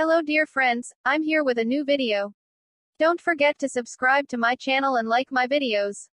Hello dear friends, I'm here with a new video. Don't forget to subscribe to my channel and like my videos.